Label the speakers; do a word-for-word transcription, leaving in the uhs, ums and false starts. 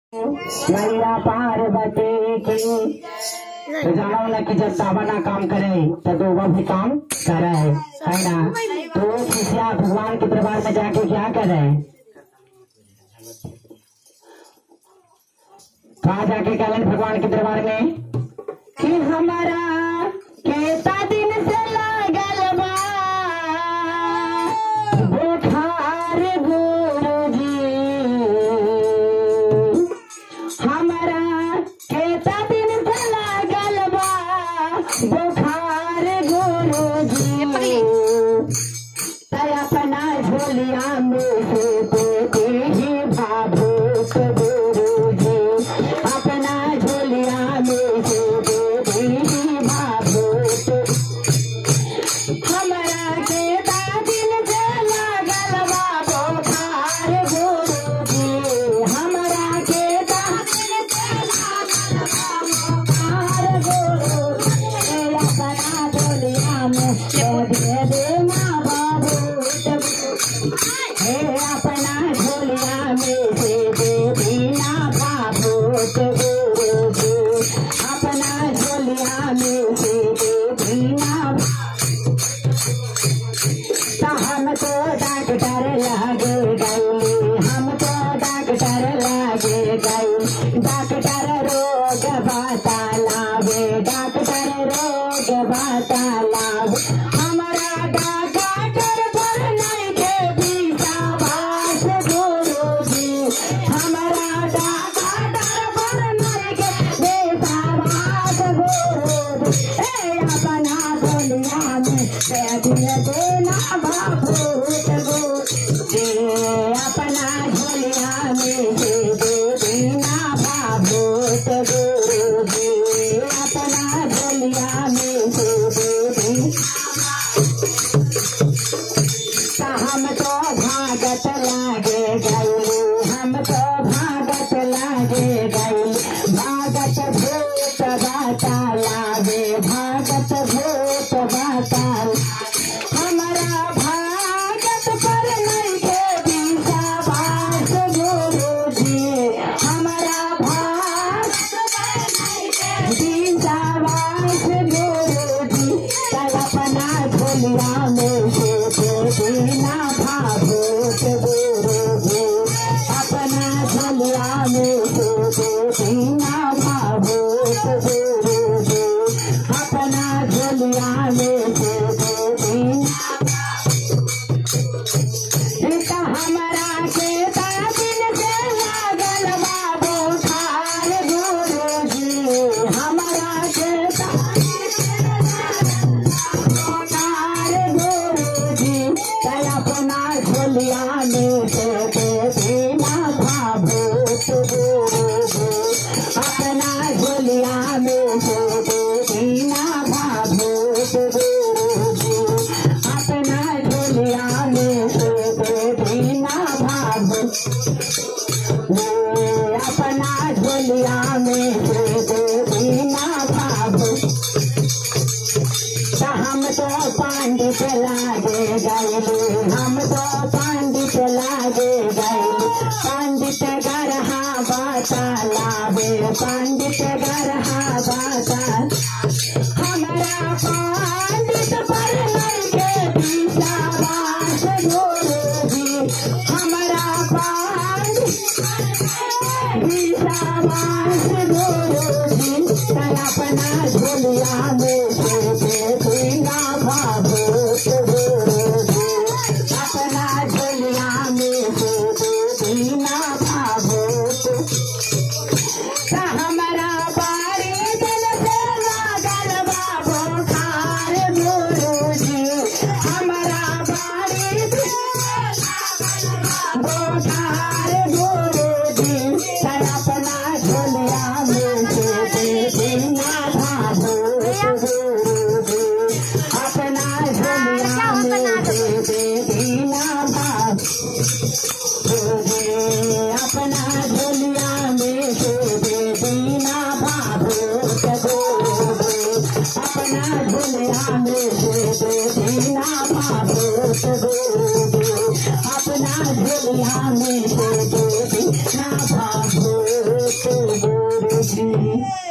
Speaker 1: मैया पार्वती की तो जाना ना कि जब सावना काम करे तो तो वह भी काम करे है ना। तो शिष्या भगवान के दरबार में जाके क्या करे, कहा जाके कहलन भगवान के दरबार में कि हमारा केता दिन से लागल बा बुखार गुरुजी, हमारा केता दिन से लागल बा बुखार गुरुजी, तय अपना झोलिया में से दे ही भाभूत गुरुजी, अपना झोलिया में से दे ही भाभूत, हमारा केता दिन से लागल बा बुखार गुरुजी, हमारा केता दिन से लागल बा बुखार गुरुजी, अपना झोलिया में से दे देना भाभूत, हे अपना झोलिया में से दे देना भाभूत गुरुजी, अपना झोलिया में से दे देना। तो हम तो डॉक्टर लागे गए, हम तो डॉक्टर लागे गए, डॉक्टर रोग बता लावे, डॉक्टर रोग बता लावे, हमारा डॉक्टर पर नहीं के विश्वास गुरुजी, हमारा डॉक्टर पर नहीं के विश्वास गुरुजी, ए अपना दुनिया में दे देना भाभूत गुरुजी, अपना झोलिया में से दे देना भाभूत गुरुजी, अपना झोलिया में से दे देना। हम तो भागत लागे गए, हम तो भागत लागे गए, भागत भूत बाता लागे, भागत भूत बाता, हमारा भागत पर नहीं के विश्वास गुरुजी, हमारा भागत पर नहीं के विश्वास गुरुजी, तय अपना झोलिया में से दे देना भाभूत गुरुजी, अपना झोलिया में से दे देना भाभूत गुरुजी, अपना झोलिया में से दे देना। इनका हमारा केता दिन से लागल बा बुखार गुरुजी, हमारा केता बुखार गुरुजी, तय अपना झोलिया में से दे देना भाभूत गुरुजी, अपना झोलिया में से दे देना भाभूत गुरुजी, अपना झोलिया में से दे देना भाभूत, अपना झोलिया में से दे देना भाभूत। हम तो पंडित लागे गए, हम तो पंडित लागे गए, पंडित गरहा बाता लावे, पंडित गरहा बाता, हमारा पंडित पर नहीं के विश्वास गुरुजी, हमारा पंडित विश्वास गुरुजी, तय अपना झोलिया में से दे देना भाभूत गुरुजी, अपना झोलिया में से दे देना भाभूत। तो हमारा बारी दिल से लागल बा बुखार गुरुजी, हमारा बारी दिल से लागल बा बुखार गुरुजी, तय अपना झोलिया में से दे देना भाभूत गुरुजी, अपना जी